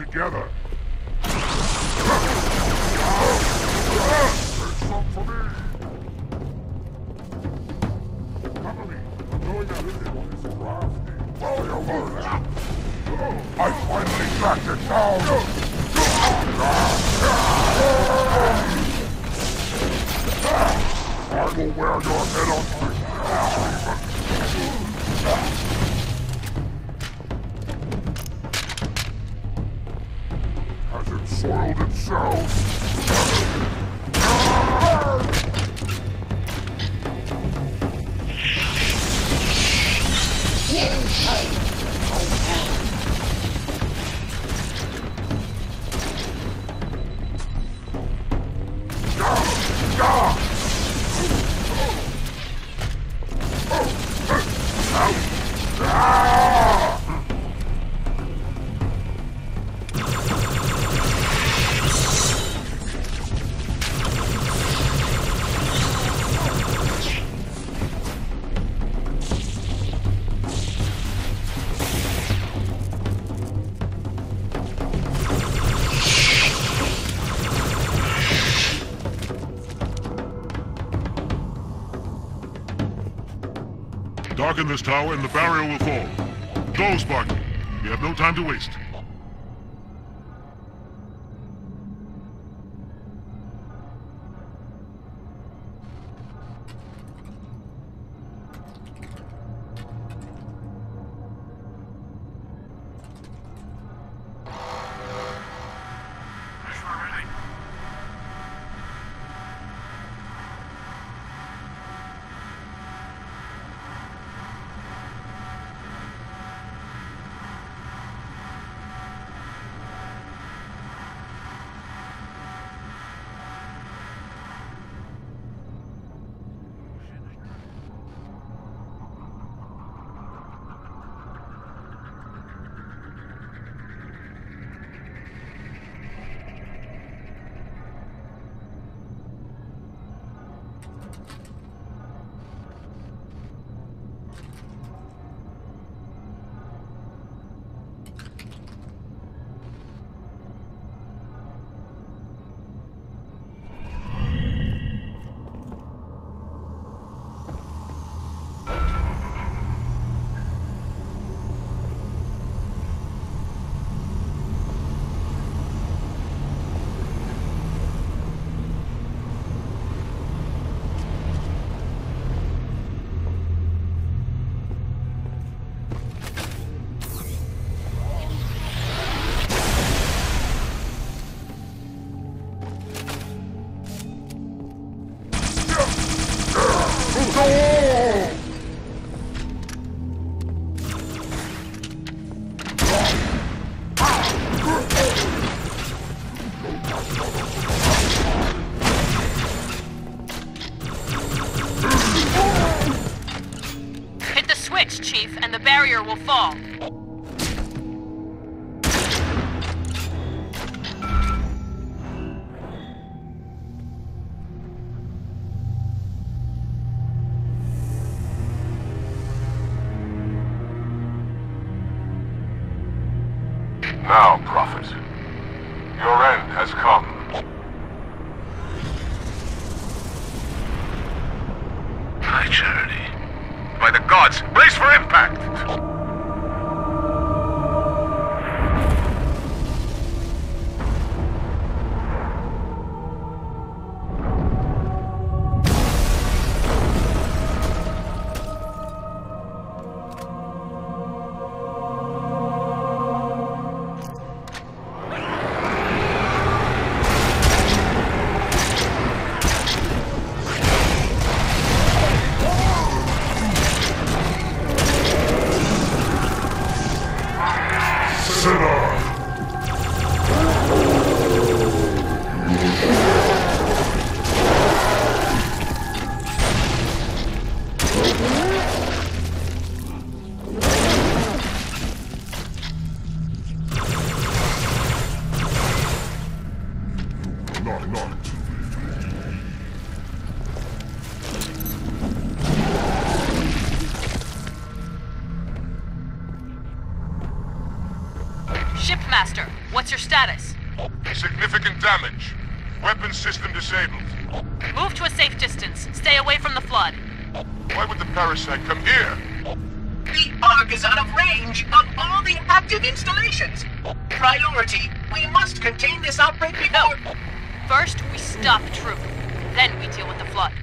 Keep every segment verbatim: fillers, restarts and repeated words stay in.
together. There's some for me. Cover me. I'm going out in there on this raft. Follow your orders. I finally tracked it down. I will wear your head on my Has it soiled itself? Darken this tower and the barrier will fall. Go, Spartan. We have no time to waste. Chief, and the barrier will fall. Now, Prophet, your end has come. My charity. By the gods, brace for impact! What's your status? Significant damage. Weapon system disabled. Move to a safe distance. Stay away from the flood. Why would the parasite come here? The Ark is out of range of all the active installations. Priority, we must contain this outbreak before... No. First, we stop Truth. Then we deal with the flood.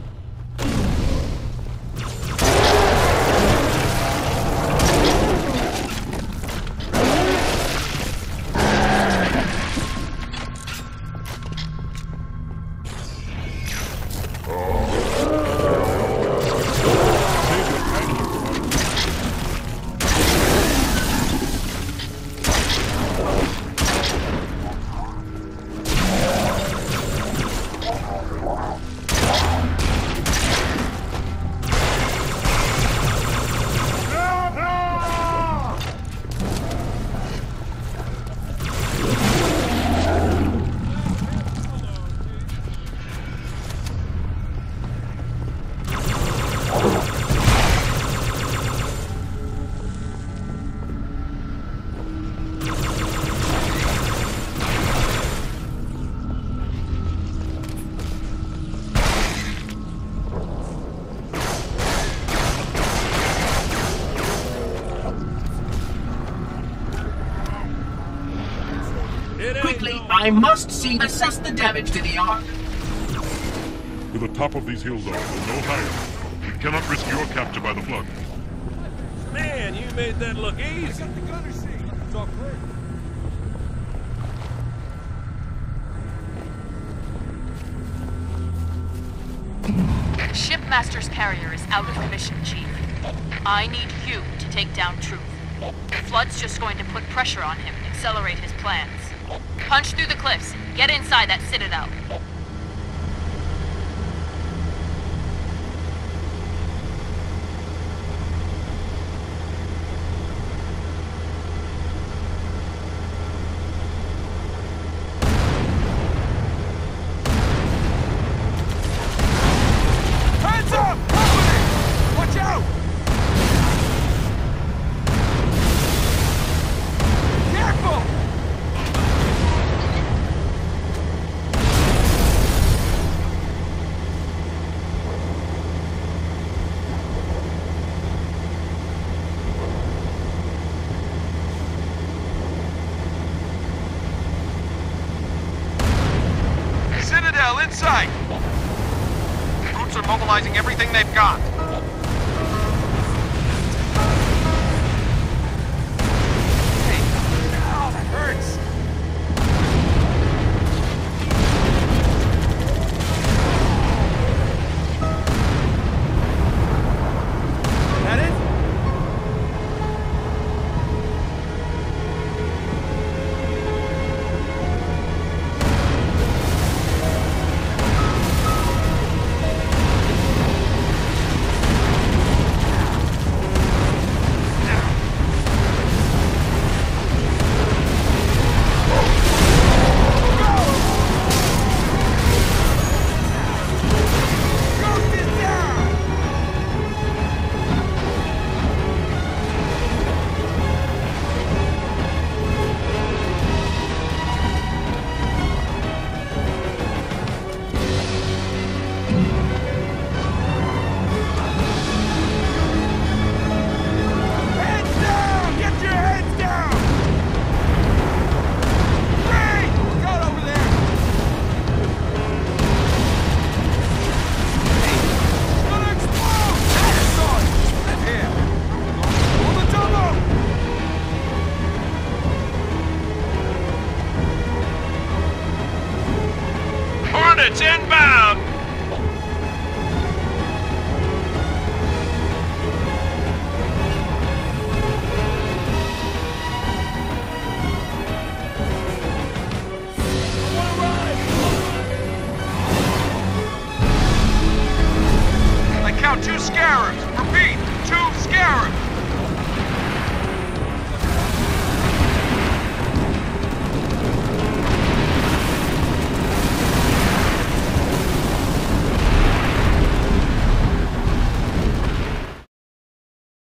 Quickly, I must see assess the damage to the Ark. To the top of these hills, though, and no higher. We cannot risk your capture by the flood. Man, you made that look easy. Shipmaster's carrier is out of commission, Chief. I need you to take down Truth. The flood's just going to put pressure on him and accelerate his plans. Punch through the cliffs. Get inside that citadel. Hands up! Company! Watch out! Careful! Citadel in sight! Troops are mobilizing everything they've got. Hey, ow, that hurts! That it? Hornets inbound! I count two scarabs. Repeat,